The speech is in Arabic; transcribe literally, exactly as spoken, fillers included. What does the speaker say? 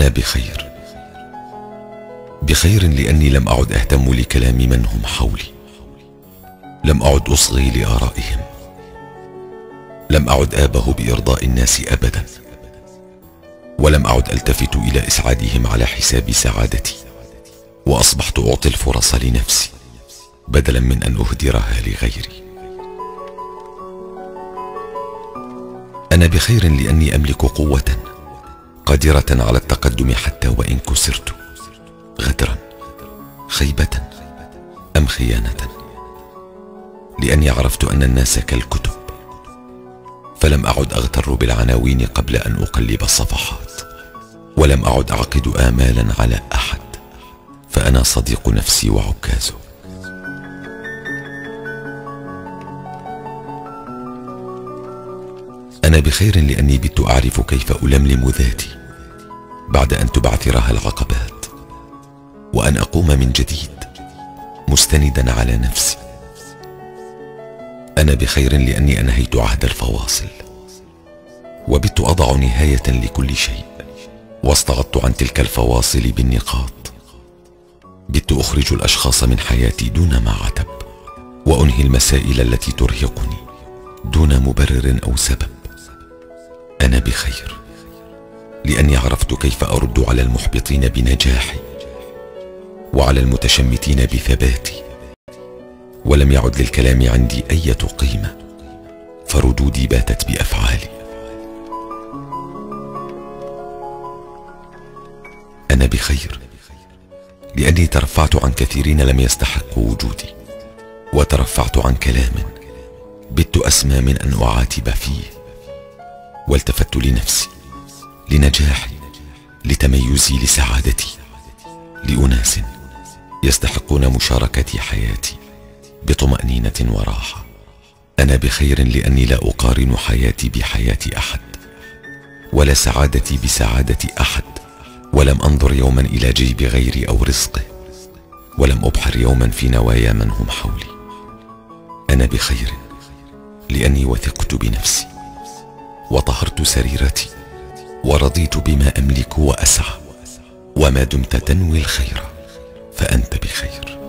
أنا بخير، بخير لأني لم أعد أهتم لكلام من هم حولي، لم أعد أصغي لآرائهم، لم أعد آبه بإرضاء الناس أبدا، ولم أعد ألتفت إلى إسعادهم على حساب سعادتي، وأصبحت أعطي الفرص لنفسي بدلا من أن أهدرها لغيري. أنا بخير لأني أملك قوة قادرة على التقدم حتى وإن كسرت، غدرا، خيبة أم خيانة، لأني عرفت أن الناس كالكتب، فلم أعد أغتر بالعناوين قبل أن أقلب الصفحات، ولم أعد أعقد آمالا على أحد، فأنا صديق نفسي وعكازه. أنا بخير لأني بت أعرف كيف ألملم ذاتي بعد أن تبعثرها العقبات، وأن أقوم من جديد مستندا على نفسي. أنا بخير لأني أنهيت عهد الفواصل، وبت أضع نهاية لكل شيء، واستعضت عن تلك الفواصل بالنقاط. بت أخرج الأشخاص من حياتي دون ما عتب، وأنهي المسائل التي ترهقني دون مبرر أو سبب. أنا بخير لأني عرفت كيف أرد على المحبطين بنجاحي، وعلى المتشمتين بثباتي، ولم يعد للكلام عندي أي قيمة، فردودي باتت بأفعالي. أنا بخير لأني ترفعت عن كثيرين لم يستحقوا وجودي، وترفعت عن كلام بت أسمى من أن أعاتب فيه، والتفت لنفسي، لنجاحي، لتميزي، لسعادتي، لأناس يستحقون مشاركة حياتي بطمأنينة وراحة. أنا بخير لأني لا أقارن حياتي بحياة أحد، ولا سعادتي بسعادة أحد، ولم أنظر يوما إلى جيب غيري أو رزقه، ولم أبحر يوما في نوايا من هم حولي. أنا بخير لأني وثقت بنفسي، وطهرت سريرتي، ورضيت بما أملك وأسعى. وما دمت تنوي الخير فأنت بخير.